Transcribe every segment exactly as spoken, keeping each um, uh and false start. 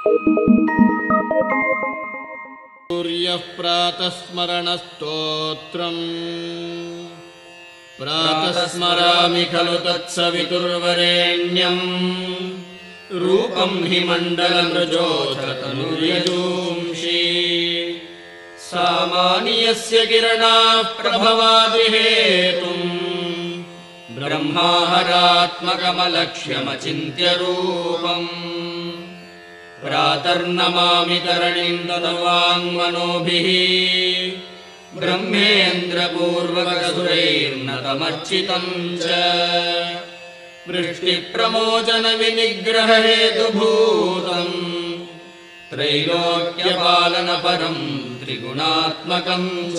सूर्यः प्रातस्मरणस्तोत्रम् प्रातस्मरामि खलु तत्सवितुर्वरेण्यम् रूपं हि मण्डलमृजोऽथ तनुर्यजूंषि सामान्यस्य किरणाः प्रभवादिहेतुम् ब्रह्माहरात्मकमलक्ष्यमचिन्त्य रूपम् प्रातर्नमामि तरणीं तदवाङ्मनोभिः ब्रह्मेन्द्रपूर्वकसुरैर्नतमर्चितम् च वृष्टिप्रमोचनविनिग्ररहेतुभूतम् त्रैलोक्यपालनपरम् त्रिगुणात्मकम् च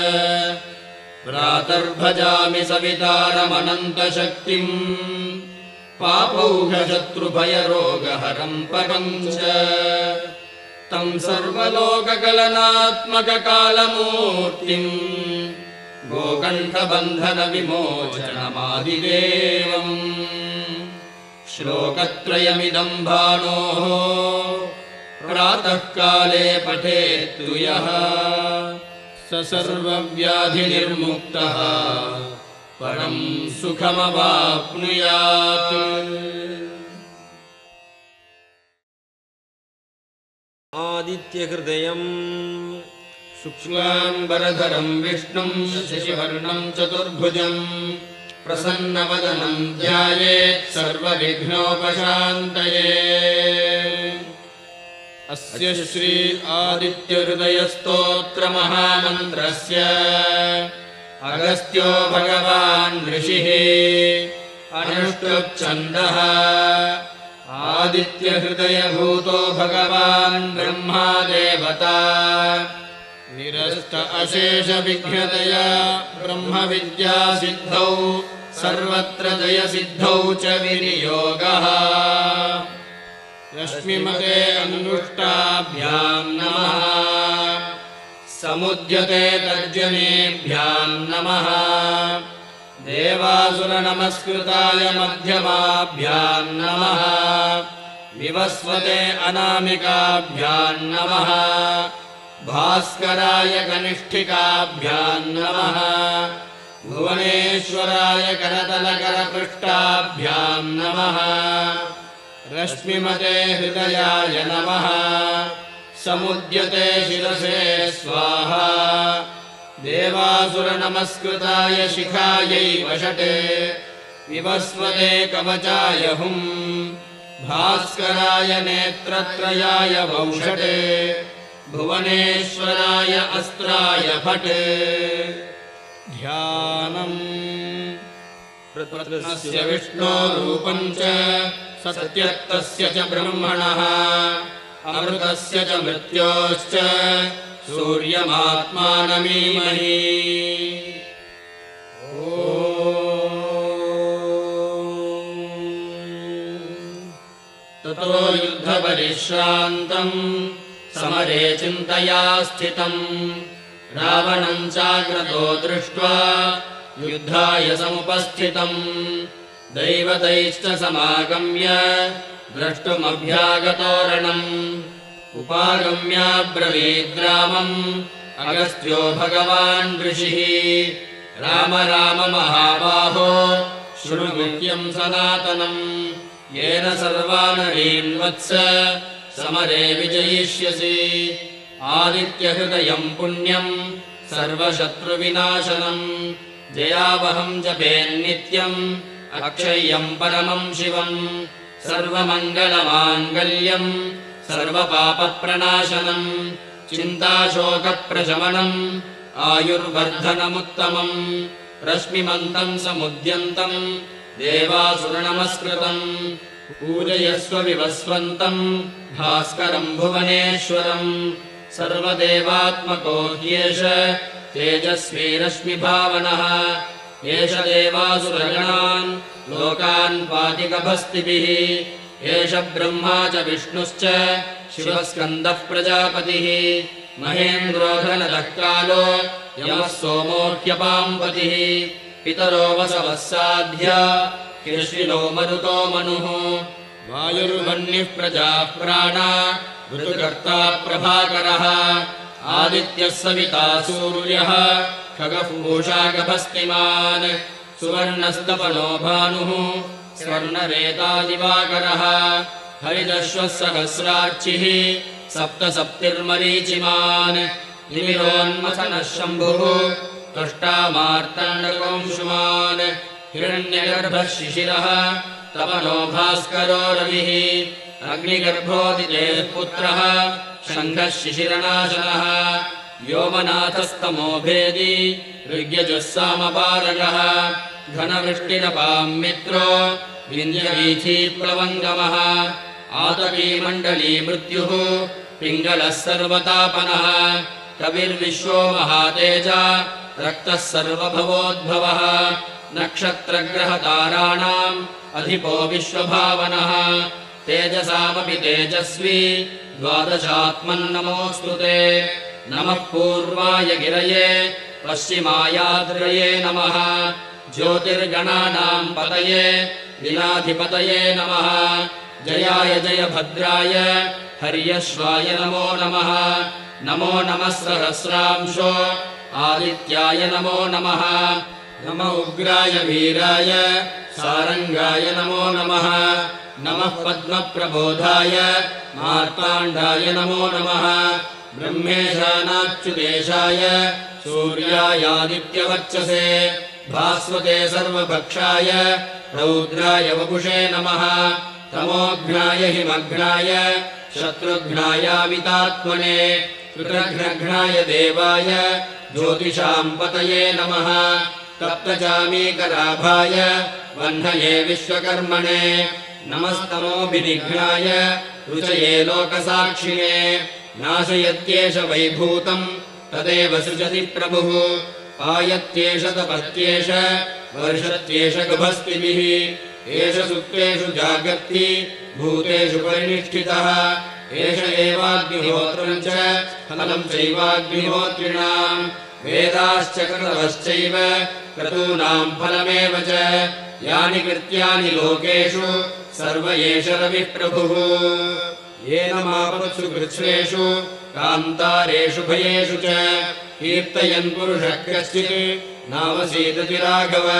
प्रातर्भजामि सवितारमनन्तशक्तिम् पापौघशत्रुभयरोगहरम् परम् च तम् सर्वलोककलनात्मककालमूर्तिम् गोकण्ठबन्धनविमोचनमादिदेवम् श्लोकत्रयमिदम् भानोः प्रातःकाले पठेत्तु यः स सर्वव्याधिनिर्मुक्तः परम् सुखमवाप्नुयात्। आदित्यहृदयम् शुक्लाम्बरधरम् विष्णुम् शशिवर्णम् चतुर्भुजम् प्रसन्नवदनम् ध्यायेत् सर्वविघ्नोपशान्तये। अस्य श्री आदित्यहृदयस्तोत्रमहामन्त्रस्य अगस्त्यो भगवान् ऋषिः अनुष्टुप्छन्दः आदित्यहृदयभूतो भगवान् ब्रह्मा देवता निरस्त अशेषविघ्नतया ब्रह्मविद्यासिद्धौ सर्वत्र जयसिद्धौ च विनियोगः। रश्मिमते अंगुष्टाभ्याम् नमः समुद्यते तर्जनीभ्याम् नमः देवासुरनमस्कृताय मध्यमाभ्याम् नमः विवस्वते अनामिकाभ्याम् नमः भास्कराय कनिष्ठिकाभ्याम् नमः भुवनेश्वराय करतलकरपृष्ठाभ्याम् नमः रश्मिमते हृदयाय नमः समुद्यते शिरसे स्वाहा देवासुरनमस्कृताय शिखायै वषटे विवस्वते कवचाय हुम् भास्कराय नेत्रत्रयाय वौषटे भुवनेश्वराय अस्त्राय फट्। ध्यानम् प्रतस्य विष्णोरूपम् च सत्यत्तस्य च ब्रह्मणः अमृतस्य च मृत्योश्च सूर्यमात्मानमीमहि। ततो युद्धपरिश्रान्तम् समरे चिन्तया स्थितम् रावणम् चाग्रतो दृष्ट्वा युद्धाय समुपस्थितम् दैवतैश्च समागम्य द्रष्टुमभ्यागतोरणम् उपागम्याब्रवीद्रामम् अगस्त्यो भगवान् ऋषिः राम राम महाबाहो शृणु गुह्यम् सनातनम् येन सर्वानरीन् वत्स समरे विजयिष्यसि आदित्यहृदयम् पुण्यम् सर्वशत्रुविनाशनम् जयावहम् जपेन्नित्यम् अक्षय्यम् परमम् शिवम् सर्वमङ्गलमाङ्गल्यम् सर्वपापप्रणाशनम् चिन्ताशोकप्रशमनम् आयुर्वर्धनमुत्तमम् रश्मिमन्तम् समुद्यन्तम् देवासुरनमस्कृतम् पूजयस्व विवस्वन्तम् भास्करम् भुवनेश्वरम् सर्वदेवात्मको ह्येष तेजस्वी रश्मिभावनः एष देवासुरगणान् लोकान् पाति गभस्तिभिः एष ब्रह्मा च विष्णुश्च शिवस्कन्दः प्रजापतिः महेन्द्रो घनदः कालो यमः सोमो ह्यपाम्पतिः पितरो वसवः साध्या कृष्णिनो मरुतो मनुः वायुर्वह्निः प्रजाः प्राणा ऋतुकर्ता प्रभाकरः आदित्यः सविता सूर्यः खगः पूषा गभस्तिमान् सुवर्णस्तपनो भानुः स्वर्णरेता दिवाकरः हरिदश्वः सहस्रार्चिः सप्त सप्तिर्मरीचिमान् निमिरोन्मथनः शम्भुः त्वष्टा मार्तण्डकोऽंशुमान् हिरण्यगर्भः शिशिरः तपनो भास्करो रविः अग्निगर्भोदितेः पुत्रः शङ्खः शिशिरनाशनः व्योमनाथस्तमो भेदी ऋग्यजुः सामपारगः घनवृष्टिरपाम् मित्रो विन्ध्यवीथीप्लवङ्गमः आतपीमण्डली मृत्युः पिङ्गलः सर्वतापनः कविर्विश्वो महातेजा रक्तः सर्वभवोद्भवः नक्षत्रग्रहताराणाम् अधिपो विश्वभावनः तेजसामपि तेजस्वी द्वादशात्मन्नमोऽस्तु ते नमः पूर्वाय गिरये पश्चिमायाद्रये नमः ज्योतिर्गणानाम् पतये दिनाधिपतये नमः जयाय जयभद्राय हर्यश्वाय नमो नमः नमो नमः सहस्रांशो आदित्याय नमो नमः नम उग्राय वीराय सारङ्गाय नमो नमः नमः पद्मप्रबोधाय मार्ताण्डाय नमो नमः ब्रह्मेशानाच्युतेशाय सूर्यायादित्यवर्चसे भास्वते सर्वभक्षाय रौद्राय वपुषे नमः तमोघ्नाय हिमघ्नाय शत्रुघ्नायामितात्मने कृतघ्नघ्नाय देवाय ज्योतिषाम् पतये नमः तप्तचामीकराभाय वह्नये विश्वकर्मणे नमस्तमोभिनिघ्नाय रुचये लोकसाक्षिणे नाशयत्येष वैभूतम् तदेव सृजति प्रभुः पायत्येष तपत्येष वर्षत्येष गभस्तिभिः एष सुप्तेषु जागर्ति भूतेषु परिनिष्ठितः एष एवाग्निहोत्रम् च फलम् चैवाग्निहोत्रिणाम् वेदाश्च क्रतवश्चैव क्रतूनाम् फलमेव च यानि कृत्यानि लोकेषु सर्व एष रविः प्रभुः येन मापत्सु कृच्छ्रेषु कान्तारेषु भयेषु च कीर्तयन् पुरुषः कश्चित् नावसीदति राघव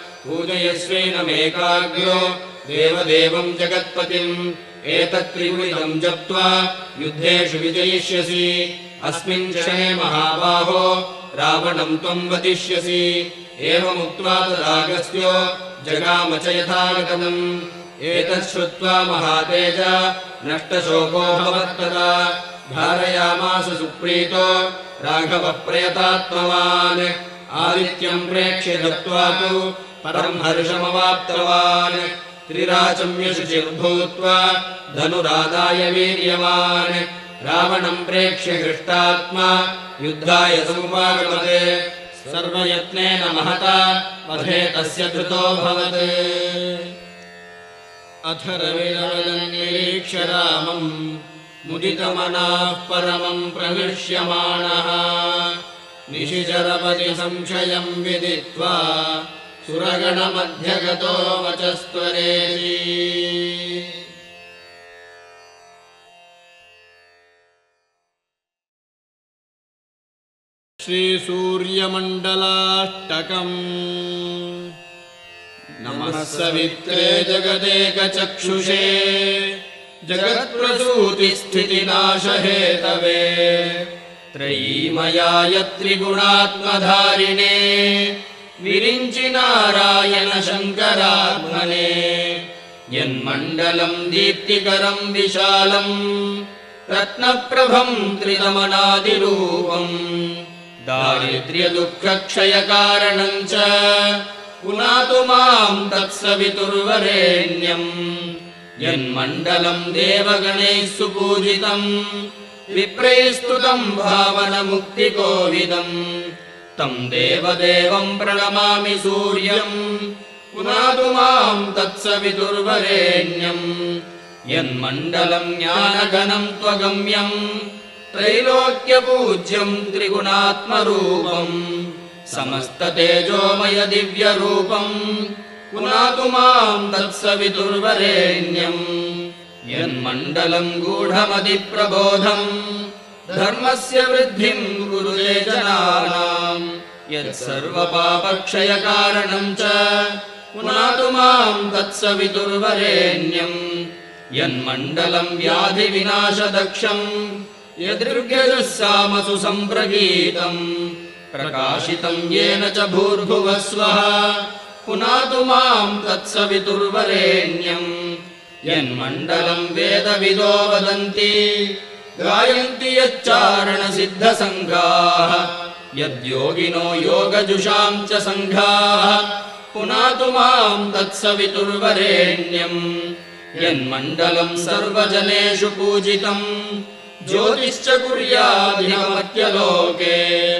पूजयस्वेनमेकाग्रो देवदेवम् जगत्पतिम् एतत्त्रिगुणितम् जप्त्वा युद्धेषु विजयिष्यसि अस्मिन् क्षणे महाबाहो रावणम् त्वम् वदिष्यसि एवमुक्त्वा तदागस्त्यो जगाम च यथागतम् एतत् श्रुत्वा महातेज नष्टशोको भवत्तदा धारयामास सुप्रीतो राघवः प्रयतात्मवान् आदित्यम् प्रेक्ष्य दत्त्वा तु परम् हर्षमवाप्तवान् त्रिराचम्यशुचिर्भूत्वा धनुरादाय वीर्यवान् रावणम् प्रेक्ष्य हृष्टात्मा युद्धाय समुपागमते सर्वयत्नेन महता वधे तस्य धृतोऽभवत् अथ रविरवदन्निरीक्ष्य रामम् मुदितमनाः परमम् प्रहृष्यमाणः निशिचरपति संशयम् विदित्वा सुरगणमध्यगतो वचस्त्वरेति श्रीसूर्यमण्डलाष्टकम् नमः सवित्रे जगदेकचक्षुषे जगत्प्रसूतिस्थितिनाशहेतवे त्रयीमयाय त्रिगुणात्मधारिणे विरिञ्चि नारायण शङ्करात्मने यन्मण्डलम् दीप्तिकरम् विशालम् रत्नप्रभम् त्रिदमनादिरूपम् दारिद्र्यदुःखक्षयकारणम् च पुनातु माम् तत्सवितुर्वरेण्यम् यन्मण्डलम् देवगणैः सुपूजितम् विप्रैस्तुतम् भावनमुक्तिकोविदम् तम् देवदेवम् प्रणमामि सूर्यम् पुनातु माम् तत्सवितुर्वरेण्यम् यन्मण्डलम् ज्ञानगणम् त्वगम्यम् त्रैलोक्यपूज्यम् त्रिगुणात्मरूपम् समस्ततेजोमय दिव्यरूपम् पुनातु माम् तत्सवितुर्वरेण्यम् यन्मण्डलम् गूढमतिप्रबोधम् धर्मस्य वृद्धिम् कुरुते जनानाम् यत्सर्वपापक्षयकारणम् च पुनातु माम् तत्सवितुर्वरेण्यम् यन्मण्डलम् व्याधिविनाशदक्षम् यदृग्यजुस्सामसु सम्प्रगीतम् प्रकाशितम् येन च भूर्भुवः स्वः पुनातु माम् तत्सवितुर्वरेण्यम् यन्मण्डलम् वेदविदो वदन्ति गायन्ति यच्चारणसिद्धसङ्घाः यद्योगिनो योगजुषाम् च सङ्घाः पुनातु माम् तत्सवितुर्वरेण्यम् यन्मण्डलम् सर्वजनेषु पूजितम् ज्योतिश्च कुर्यादिमर्त्यलोके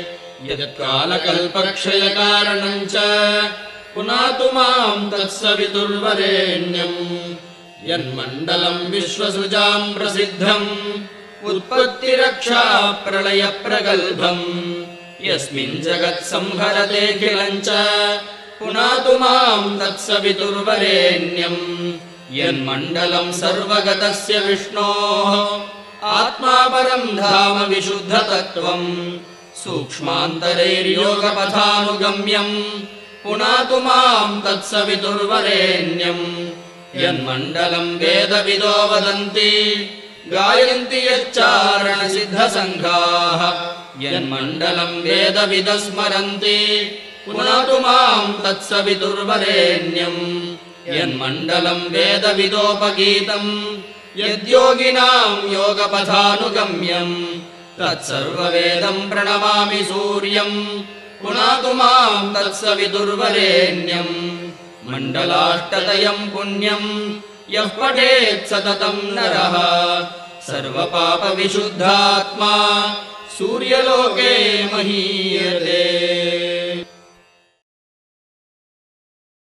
यत्कालकल्पक्षयकारणम् च पुनातु माम् तत्सवितुर्वरेण्यम् यन्मण्डलम् विश्वसृजाम् प्रसिद्धम् उत्पत्तिरक्षा प्रलयप्रगल्भम् यस्मिन् जगत्संहरतेऽखिलम् च पुनातु माम् तत्सवितुर्वरेण्यम् यन्मण्डलम् सर्वगतस्य विष्णोः आत्मा परम् धाम विशुद्धतत्त्वम् सूक्ष्मान्तरैर्योगपथानुगम्यम् पुनातु माम् तत्सवितुर्वरेण्यम् यन्मण्डलम् वेदविदो वदन्ति गायन्ति यच्चारणसिद्धसङ्घाः यन्मण्डलम् वेदविदः स्मरन्ति पुनातु माम् तत्सवितुर्वरेण्यम् यन्मण्डलम् वेदविदोपगीतम् यद्योगिनाम् योगपथानुगम्यम् तत्सर्ववेदम् प्रणमामि सूर्यम् पुनातु माम् तत्सवितुर्वरेण्यम् मण्डलाष्टतयम् पुण्यम् यः पठेत् सततम् नरः सर्वपापविशुद्धात्मा सूर्यलोके महीयते।